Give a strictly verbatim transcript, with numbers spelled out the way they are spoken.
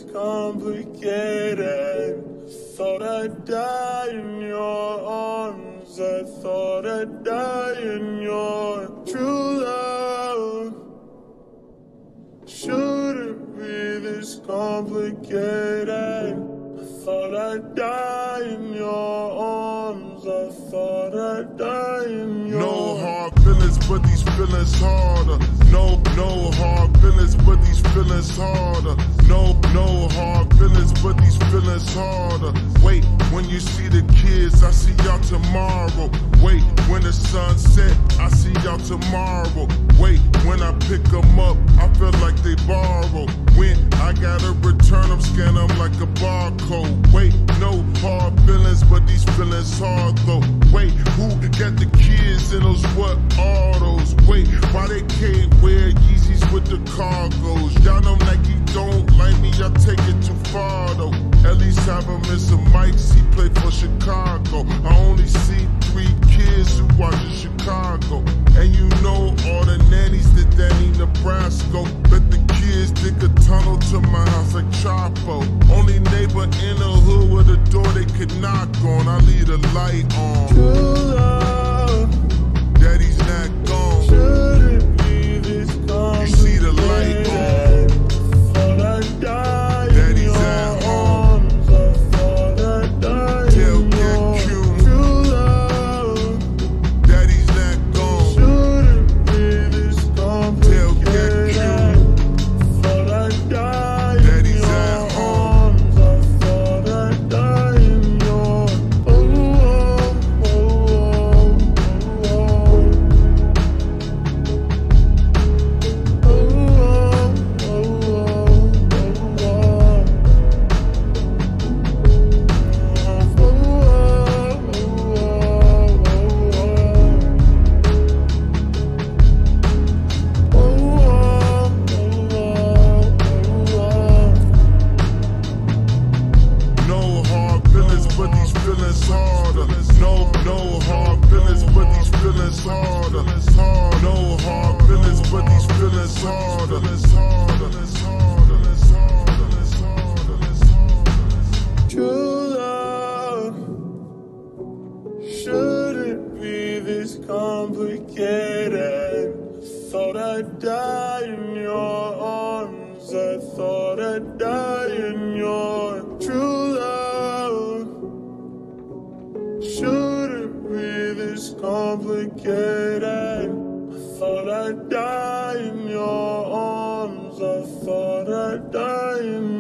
complicated. Thought I'd die in your arms. I thought I'd die in your true love. Shouldn't be this complicated. I thought I'd die in your arms. I thought I'd die in your No hard feelings, but these feelings harder. No, no hard feelings, but these feelings harder. No, no hard feelings, but these feelings harder. Wait, when you see the kids, I see y'all tomorrow. Wait, when the sun set, I see y'all tomorrow. Wait, when I pick them up, I feel like they borrow. When I gotta return them, scan them like a barcode. Wait, no hard feelings, but these feelings hard though. Wait, who got the kids in those what autos? Wait, why they can't wear Yeezys with the cargos? Y'all know Nike don't like me, I take it too far though. At least have him in some mics, he play for Chicago. I only see three kids who watch in Chicago. And you know all the nannies that Danny Nebraska. Bet the kids dig a tunnel to my house like Chapo. Only neighbor in the hood with a door they could knock on. I leave the light on. true love. Daddy's not gone. Shouldn't be this complicated. You see the light on. Thought I'd die in Daddy's your at home. arms. I thought I'd die Tail in get your cute. true love. Daddy's not gone. Shouldn't be this Tail get complicated. cute. Thought I'd die Daddy's in your at home. arms. I thought I'd die in your oh, oh, oh, oh, oh. Oh, oh, oh, oh, No hard feelings, but these feelings harder. No, no hard feelings, but these feelings harder. No hard feelings, but these feelings harder. true love shouldn't be this complicated. Thought I'd die in your arms. I thought I'd die in your true love. Shouldn't be this complicated. I thought I'd die in your arms. I thought I'd die in